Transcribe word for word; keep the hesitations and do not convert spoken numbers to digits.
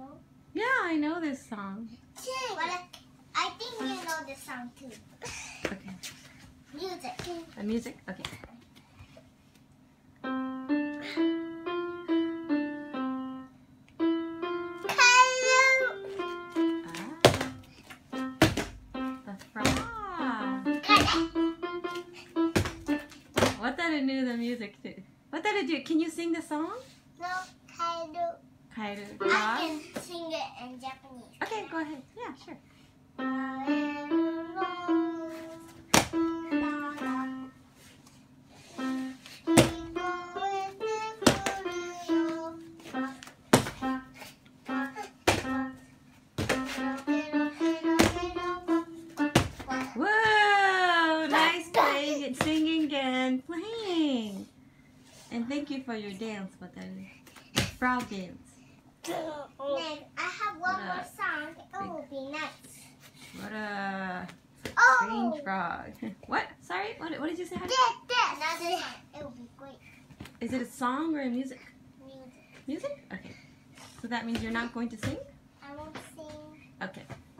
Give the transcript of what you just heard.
know? Yeah, I know this song. Sing. But I, I think you know this song too. Okay. Music. The music? Okay. What did it do the music to? What did it do? Can you sing the song? No, Kairu. Kairu. I can sing it in Japanese. Okay, go ahead. Yeah, sure. Whoa! Nice playing and singing and playing. And thank you for your dance, but the frog dance. Then I have one more song. It will be nice. What a Oh! strange frog. What? Sorry? What, what did you say? This, this. Another song. It will be great. Is it a song or a music? Music. Music? Okay. So that means you're not going to sing? I won't sing. Okay.